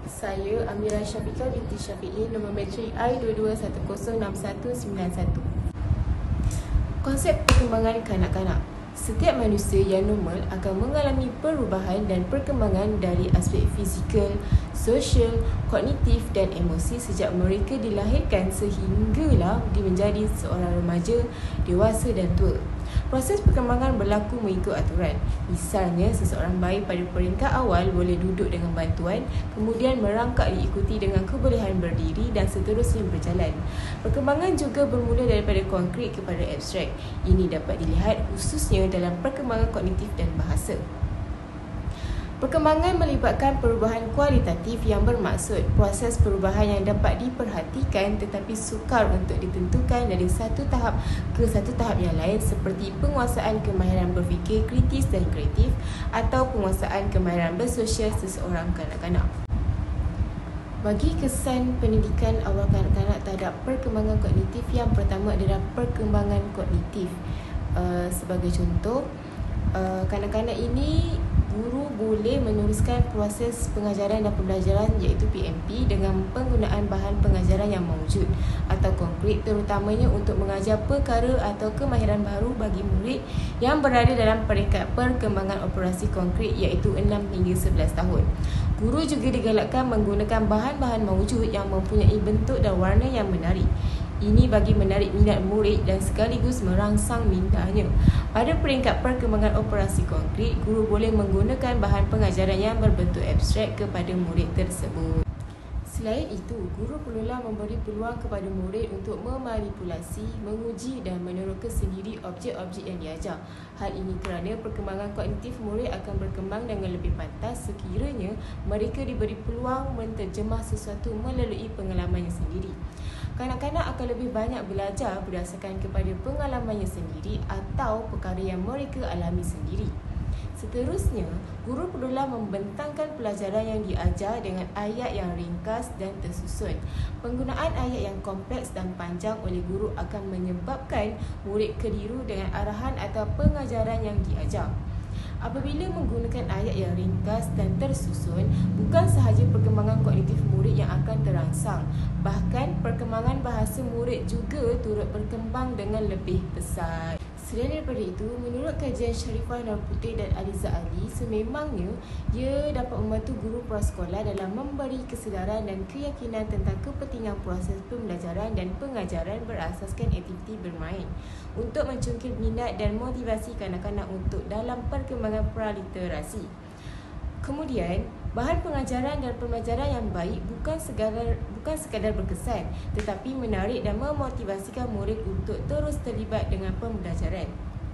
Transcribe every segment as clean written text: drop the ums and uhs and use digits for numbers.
Saya Amira Syafiqah binti Syafi'i, nombor matrik I22106191. Konsep perkembangan kanak-kanak. Setiap manusia yang normal akan mengalami perubahan dan perkembangan dari aspek fizikal, sosial, kognitif dan emosi sejak mereka dilahirkan sehinggalah menjadi seorang remaja, dewasa dan tua. Proses perkembangan berlaku mengikut aturan. Misalnya, seseorang bayi pada peringkat awal boleh duduk dengan bantuan, kemudian merangkak diikuti dengan kebolehan berdiri dan seterusnya berjalan. Perkembangan juga bermula daripada konkret kepada abstrak. Ini dapat dilihat khususnya dalam perkembangan kognitif dan bahasa. Perkembangan melibatkan perubahan kualitatif yang bermaksud proses perubahan yang dapat diperhatikan tetapi sukar untuk ditentukan dari satu tahap ke satu tahap yang lain, seperti penguasaan kemahiran berfikir kritis dan kreatif atau penguasaan kemahiran bersosial seseorang kanak-kanak. Bagi kesan pendidikan awal kanak-kanak terhadap perkembangan kognitif, yang pertama adalah perkembangan kognitif. Sebagai contoh, kanak-kanak ini guru boleh meneruskan proses pengajaran dan pembelajaran iaitu PMP dengan penggunaan bahan pengajaran yang mawjud atau konkret, terutamanya untuk mengajar perkara atau kemahiran baru bagi murid yang berada dalam peringkat perkembangan operasi konkret iaitu 6 hingga 11 tahun. Guru juga digalakkan menggunakan bahan-bahan mawjud yang mempunyai bentuk dan warna yang menarik. Ini bagi menarik minat murid dan sekaligus merangsang mintanya. Pada peringkat perkembangan operasi konkret, guru boleh menggunakan bahan pengajaran yang berbentuk abstrak kepada murid tersebut. Selain itu, guru perlulah memberi peluang kepada murid untuk memanipulasi, menguji dan meneroka sendiri objek-objek yang diajar. Hal ini kerana perkembangan kognitif murid akan berkembang dengan lebih pantas sekiranya mereka diberi peluang menterjemah sesuatu melalui pengalamannya sendiri. Kanak-kanak akan lebih banyak belajar berdasarkan kepada pengalamannya sendiri atau perkara yang mereka alami sendiri. Seterusnya, guru perlulah membentangkan pelajaran yang diajar dengan ayat yang ringkas dan tersusun. Penggunaan ayat yang kompleks dan panjang oleh guru akan menyebabkan murid keliru dengan arahan atau pengajaran yang diajar. Apabila menggunakan ayat yang ringkas dan tersusun, bukan sahaja perkembangan kognitif murid yang akan terangsang, bahkan perkembangan bahasa murid juga turut berkembang dengan lebih pesat. Selain daripada itu, menurut kajian Sharifah Nur Putih dan Aliza Ali, sememangnya ia dapat membantu guru prasekolah dalam memberi kesedaran dan keyakinan tentang kepentingan proses pembelajaran dan pengajaran berasaskan aktiviti bermain untuk mencungkil minat dan motivasi kanak-kanak untuk dalam perkembangan praliterasi. Kemudian, bahan pengajaran dan pembelajaran yang baik bukan sekadar berkesan, tetapi menarik dan memotivasikan murid untuk terus terlibat dengan pembelajaran.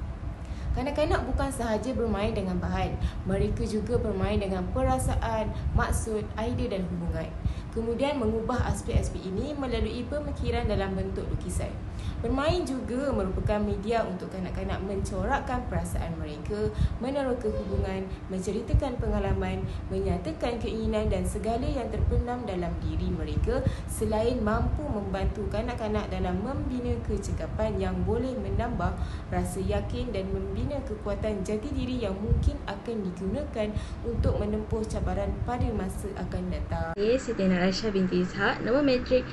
Kanak-kanak bukan sahaja bermain dengan bahan, mereka juga bermain dengan perasaan, maksud, idea dan hubungan. Kemudian mengubah aspek-aspek ini melalui pemikiran dalam bentuk lukisan. Bermain juga merupakan media untuk kanak-kanak mencorakkan perasaan mereka, meneroka hubungan, menceritakan pengalaman, menyatakan keinginan dan segala yang terpendam dalam diri mereka, selain mampu membantu kanak-kanak dalam membina kecekapan yang boleh menambah rasa yakin dan membina kekuatan jati diri yang mungkin akan digunakan untuk menempuh cabaran pada masa akan datang. Saya Siti Aisyah binti Ishak, nombor matrik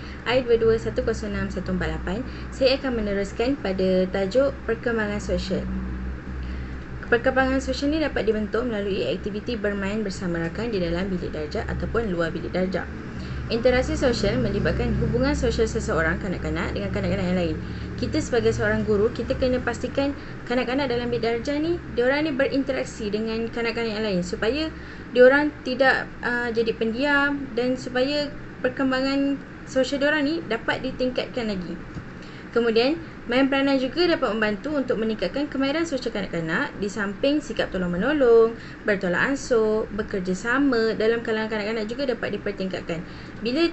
I22106148. Saya akan meneruskan pada tajuk perkembangan sosial. Perkembangan sosial ini dapat dibentuk melalui aktiviti bermain bersama rakan di dalam bilik darjah ataupun luar bilik darjah. Interaksi sosial melibatkan hubungan sosial seseorang kanak-kanak dengan kanak-kanak yang lain. Kita sebagai seorang guru, kita kena pastikan kanak-kanak dalam bilik darjah ni, diorang ni berinteraksi dengan kanak-kanak yang lain supaya diorang tidak jadi pendiam dan supaya perkembangan sosial diorang ni dapat ditingkatkan lagi. Kemudian, main peranan juga dapat membantu untuk meningkatkan kemahiran sosial kanak-kanak di samping sikap tolong-menolong, bertolak ansur, bekerjasama dalam kalangan kanak-kanak juga dapat dipertingkatkan. Bila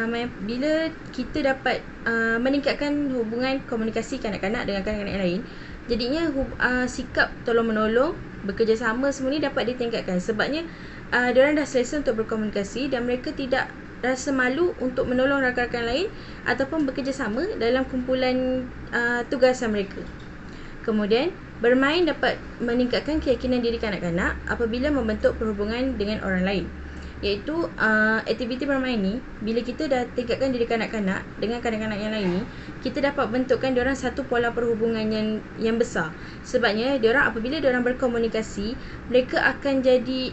kita dapat meningkatkan hubungan komunikasi kanak-kanak dengan kanak-kanak yang lain, jadinya sikap tolong-menolong, bekerjasama semua ni dapat ditingkatkan. Sebabnya, diorang dah selesa untuk berkomunikasi dan mereka tidak rasa malu untuk menolong rakan-rakan lain ataupun bekerjasama dalam kumpulan tugasan mereka. Kemudian, bermain dapat meningkatkan keyakinan diri kanak-kanak apabila membentuk perhubungan dengan orang lain. iaitu aktiviti bermain ni, bila kita dah tingkatkan diri kanak-kanak dengan kanak-kanak yang lain ni, kita dapat bentukkan diorang satu pola perhubungan yang besar. Sebabnya diorang apabila diorang berkomunikasi, mereka akan jadi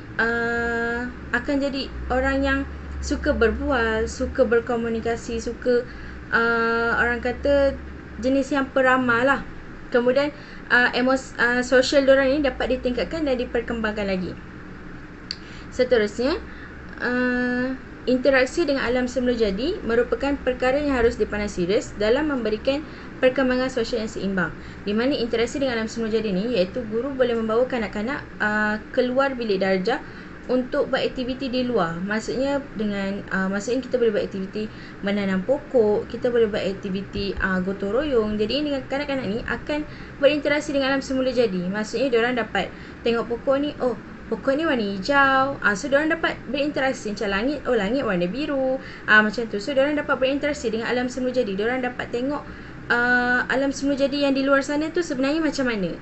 orang yang suka berbual, suka berkomunikasi, suka orang kata jenis yang peramah lah. Kemudian sosial diorang ni dapat ditingkatkan dan diperkembangkan lagi. Seterusnya, interaksi dengan alam semula jadi merupakan perkara yang harus dipandang serius dalam memberikan perkembangan sosial yang seimbang. Di mana interaksi dengan alam semula jadi ni, iaitu guru boleh membawa kanak-kanak keluar bilik darjah untuk beraktiviti di luar. Maksudnya maksudnya kita boleh buat aktiviti menanam pokok, kita boleh buat aktiviti gotong royong. Jadi dengan kanak-kanak ni akan berinteraksi dengan alam semula jadi. Maksudnya diorang dapat tengok pokok ni, oh pokok ni warna hijau. So diorang dapat berinteraksi macam langit, oh langit warna biru. Macam tu. So diorang dapat berinteraksi dengan alam semula jadi. Diorang dapat tengok alam semula jadi yang di luar sana tu sebenarnya macam mana.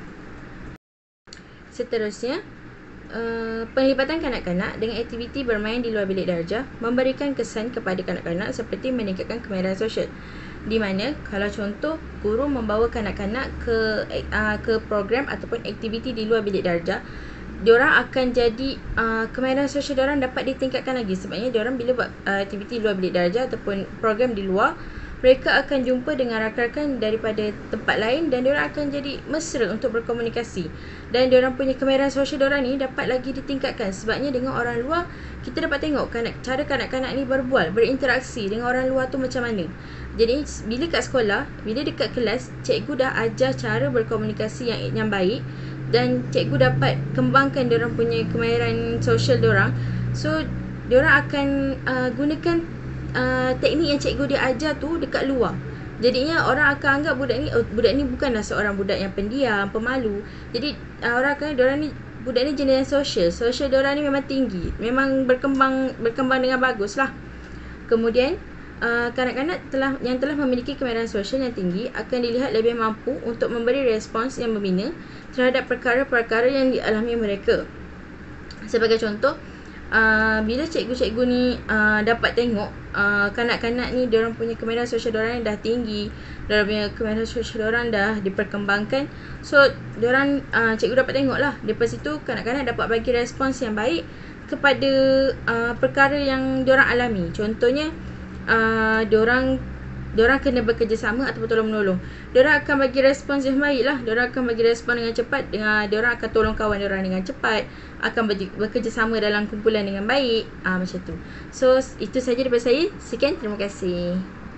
Seterusnya, penglibatan kanak-kanak dengan aktiviti bermain di luar bilik darjah memberikan kesan kepada kanak-kanak seperti meningkatkan kemahiran sosial. Di mana kalau contoh guru membawa kanak-kanak ke program ataupun aktiviti di luar bilik darjah, diorang akan jadi kemahiran sosial diorang dapat ditingkatkan lagi. Sebabnya diorang bila buat aktiviti luar bilik darjah ataupun program di luar, mereka akan jumpa dengan rakan-rakan daripada tempat lain dan diorang akan jadi mesra untuk berkomunikasi. Dan diorang punya kemahiran sosial diorang ni dapat lagi ditingkatkan. Sebabnya dengan orang luar, kita dapat tengok cara kanak-kanak ni berbual, berinteraksi dengan orang luar tu macam mana. Jadi bila kat sekolah, bila dekat kelas, cikgu dah ajar cara berkomunikasi yang baik dan cikgu dapat kembangkan diorang punya kemahiran sosial diorang. So diorang akan gunakan teknik yang cikgu dia ajar tu dekat luar. Jadinya orang akan anggap budak ni bukanlah seorang budak yang pendiam, pemalu. Jadi orang akan budak ni jenis yang sosial diorang ni memang tinggi, memang berkembang dengan bagus lah. Kemudian kanak-kanak yang telah memiliki kemahiran sosial yang tinggi akan dilihat lebih mampu untuk memberi respons yang membina terhadap perkara-perkara yang dialami mereka. Sebagai contoh, bila cikgu-cikgu ni dapat tengok kanak-kanak ni diorang punya kemahiran sosial diorang dah tinggi, diorang punya kemahiran sosial diorang dah diperkembangkan. So diorang cikgu dapat tengok lah. Lepas itu kanak-kanak dapat bagi respons yang baik kepada perkara yang diorang alami. Contohnya diorang kena bekerjasama ataupun tolong-menolong. Diorang akan bagi respons yang baik lah. Diorang akan bagi respons dengan cepat. Diorang akan tolong kawan diorang dengan cepat, akan bekerjasama dalam kumpulan dengan baik. Macam tu. So itu saja daripada saya. Sekian, terima kasih.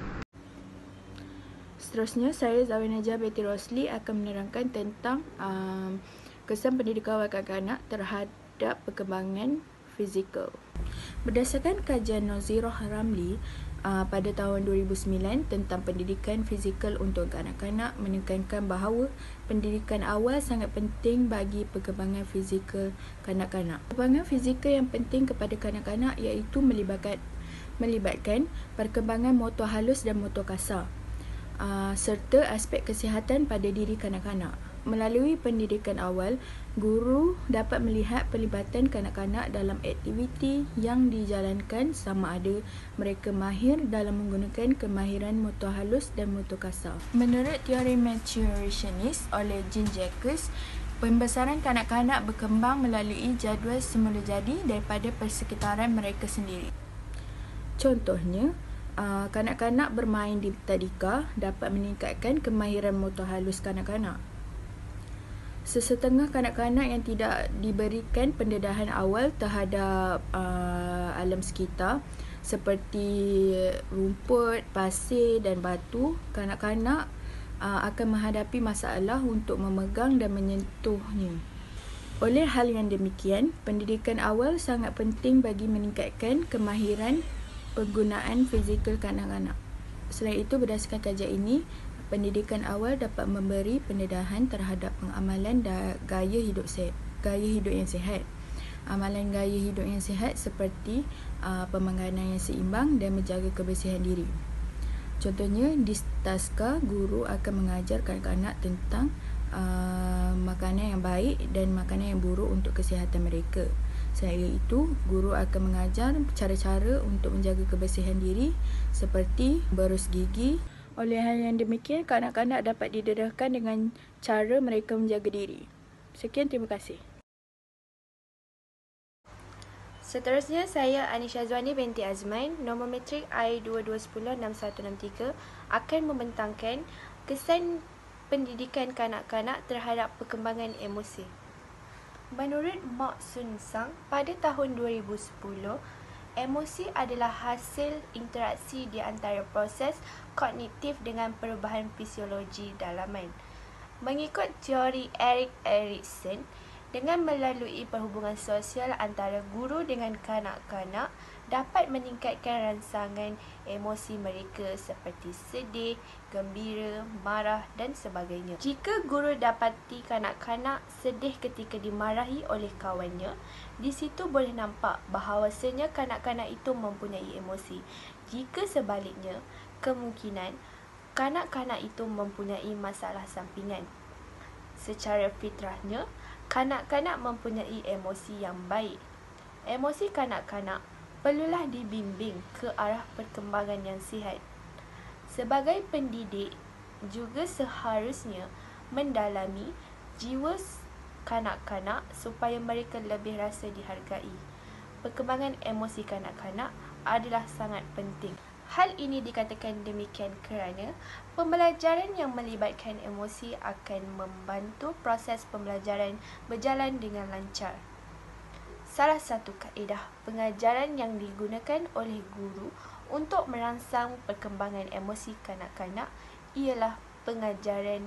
Seterusnya, saya Zawin Najah Betty Rosli akan menerangkan tentang kesan pendidikan awal kanak-kanak terhadap perkembangan fizikal. Berdasarkan kajian Nazirah Ramli pada tahun 2009 tentang pendidikan fizikal untuk kanak-kanak, menekankan bahawa pendidikan awal sangat penting bagi perkembangan fizikal kanak-kanak. Perkembangan fizikal yang penting kepada kanak-kanak iaitu melibatkan perkembangan motor halus dan motor kasar, serta aspek kesihatan pada diri kanak-kanak. Melalui pendidikan awal, guru dapat melihat pelibatan kanak-kanak dalam aktiviti yang dijalankan, sama ada mereka mahir dalam menggunakan kemahiran motor halus dan motor kasar. Menurut teori maturationist oleh Jean Jacques, pembesaran kanak-kanak berkembang melalui jadual semula jadi daripada persekitaran mereka sendiri. Contohnya, kanak-kanak bermain di tadika dapat meningkatkan kemahiran motor halus kanak-kanak. Sesetengah kanak-kanak yang tidak diberikan pendedahan awal terhadap alam sekitar seperti rumput, pasir dan batu, kanak-kanak akan menghadapi masalah untuk memegang dan menyentuhnya. Oleh hal yang demikian, pendidikan awal sangat penting bagi meningkatkan kemahiran penggunaan fizikal kanak-kanak. Selain itu, berdasarkan kajian ini, pendidikan awal dapat memberi pendedahan terhadap pengamalan gaya hidup yang sihat. Amalan gaya hidup yang sihat seperti pemakanan yang seimbang dan menjaga kebersihan diri. Contohnya, di taska, guru akan mengajar kanak-kanak tentang makanan yang baik dan makanan yang buruk untuk kesihatan mereka. Selain itu, guru akan mengajar cara-cara untuk menjaga kebersihan diri seperti berus gigi. Oleh hal yang demikian, kanak-kanak dapat didedahkan dengan cara mereka menjaga diri. Sekian, terima kasih. Seterusnya, saya Anisha Zwani binti Azman, nombor matrik I22106163 akan membentangkan kesan pendidikan kanak-kanak terhadap perkembangan emosi. Menurut Mak Sun Sang, pada tahun 2010, emosi adalah hasil interaksi di antara proses kognitif dengan perubahan fisiologi dalaman. Mengikut teori Erik Erikson, dengan melalui perhubungan sosial antara guru dengan kanak-kanak dapat meningkatkan rangsangan emosi mereka seperti sedih, gembira, marah dan sebagainya. Jika guru dapati kanak-kanak sedih ketika dimarahi oleh kawannya, di situ boleh nampak bahawasanya kanak-kanak itu mempunyai emosi. Jika sebaliknya, kemungkinan kanak-kanak itu mempunyai masalah sampingan. Secara fitrahnya, kanak-kanak mempunyai emosi yang baik. Emosi kanak-kanak perlulah dibimbing ke arah perkembangan yang sihat. Sebagai pendidik, juga seharusnya mendalami jiwa kanak-kanak supaya mereka lebih rasa dihargai. Perkembangan emosi kanak-kanak adalah sangat penting. Hal ini dikatakan demikian kerana pembelajaran yang melibatkan emosi akan membantu proses pembelajaran berjalan dengan lancar. Salah satu kaedah pengajaran yang digunakan oleh guru untuk merangsang perkembangan emosi kanak-kanak ialah pengajaran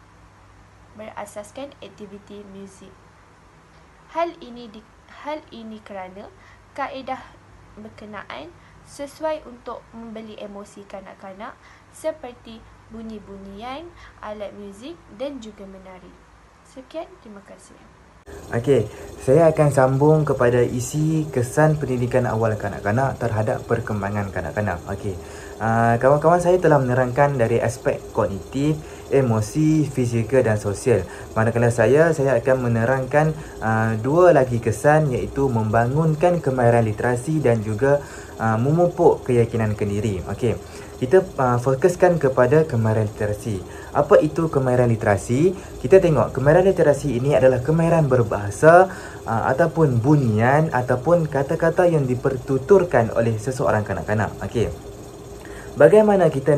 berasaskan aktiviti muzik. Hal ini kerana kaedah berkenaan sesuai untuk membeli emosi kanak-kanak seperti bunyi-bunyian, alat muzik dan juga menari. Sekian, terima kasih. Okey, saya akan sambung kepada isi kesan pendidikan awal kanak-kanak terhadap perkembangan kanak-kanak. Okey, kawan-kawan saya telah menerangkan dari aspek kognitif, emosi, fizikal dan sosial. Manakala saya akan menerangkan dua lagi kesan, iaitu membangunkan kemahiran literasi dan juga memupuk keyakinan kendiri. Okey, kita fokuskan kepada kemahiran literasi. Apa itu kemahiran literasi? Kita tengok kemahiran literasi ini adalah kemahiran berbahasa ataupun bunyian ataupun kata-kata yang dipertuturkan oleh seseorang kanak-kanak. Okey, bagaimana kita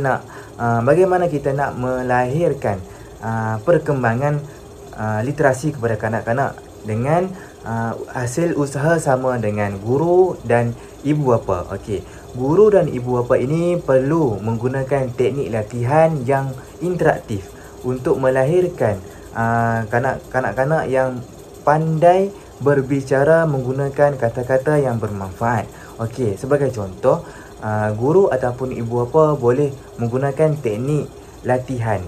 nak melahirkan perkembangan literasi kepada kanak-kanak dengan hasil usaha sama dengan guru dan ibu bapa. Okey, guru dan ibu bapa ini perlu menggunakan teknik latihan yang interaktif untuk melahirkan kanak-kanak yang pandai berbicara menggunakan kata-kata yang bermanfaat. Okey, sebagai contoh, guru ataupun ibu bapa boleh menggunakan teknik latihan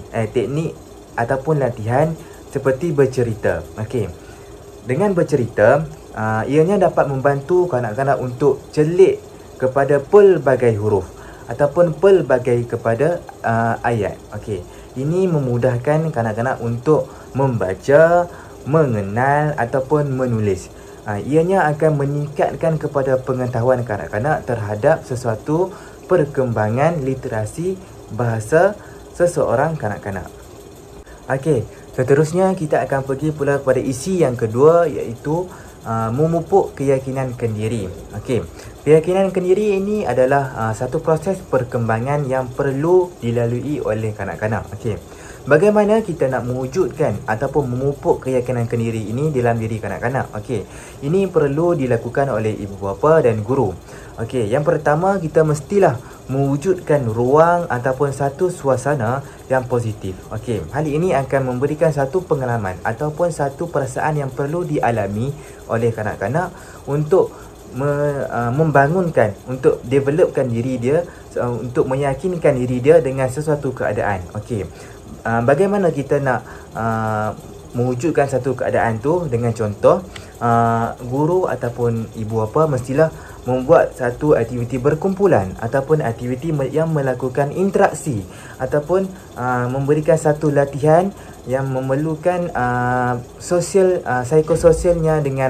seperti bercerita. Okey, dengan bercerita, ianya dapat membantu kanak-kanak untuk celik kepada pelbagai huruf ataupun pelbagai kepada ayat. Okey, ini memudahkan kanak-kanak untuk membaca, mengenal ataupun menulis. Ianya akan meningkatkan kepada pengetahuan kanak-kanak terhadap sesuatu perkembangan literasi bahasa seseorang kanak-kanak. Okey, seterusnya kita akan pergi pula kepada isi yang kedua, iaitu memupuk keyakinan kendiri. Okey, keyakinan kendiri ini adalah satu proses perkembangan yang perlu dilalui oleh kanak-kanak. Okey, bagaimana kita nak mewujudkan ataupun memupuk keyakinan kendiri ini dalam diri kanak-kanak? Okey, ini perlu dilakukan oleh ibu bapa dan guru. Okey, yang pertama, kita mestilah mewujudkan ruang ataupun satu suasana yang positif. Okey, hal ini akan memberikan satu pengalaman ataupun satu perasaan yang perlu dialami oleh kanak-kanak untuk membangunkan, untuk developkan diri dia, untuk meyakinkan diri dia dengan sesuatu keadaan. Okey, bagaimana kita nak mewujudkan satu keadaan tu? Dengan contoh, guru ataupun ibu bapa mestilah membuat satu aktiviti berkumpulan ataupun aktiviti yang melakukan interaksi ataupun memberikan satu latihan yang memerlukan psikososialnya dengan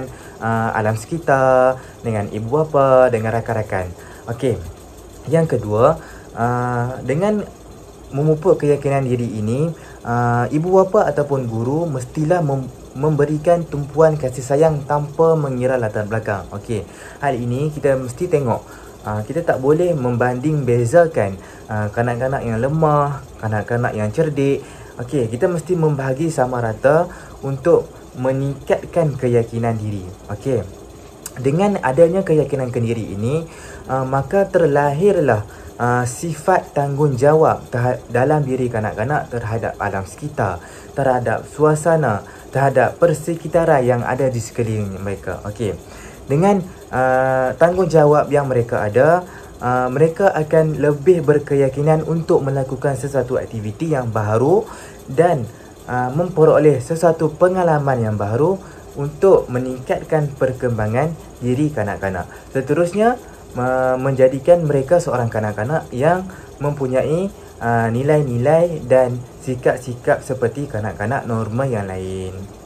alam sekitar, dengan ibu bapa, dengan rakan-rakan. Okey. Yang kedua, dengan memupuk keyakinan diri ini, ibu bapa ataupun guru mestilah memberikan tumpuan kasih sayang tanpa mengira latar belakang. Okey. Hal ini kita mesti tengok. Kita tak boleh membanding bezakan kanak-kanak yang lemah, kanak-kanak yang cerdik. Okey, kita mesti membahagi sama rata untuk meningkatkan keyakinan diri. Okey. Dengan adanya keyakinan diri ini, maka terlahirlah sifat tanggungjawab dalam diri kanak-kanak terhadap alam sekitar, terhadap suasana, terhadap persekitaran yang ada di sekeliling mereka. Okey. Dengan tanggungjawab yang mereka ada, mereka akan lebih berkeyakinan untuk melakukan sesuatu aktiviti yang baru dan memperoleh sesuatu pengalaman yang baru untuk meningkatkan perkembangan diri kanak-kanak. Seterusnya, menjadikan mereka seorang kanak-kanak yang mempunyai nilai-nilai dan sikap-sikap seperti kanak-kanak normal yang lain.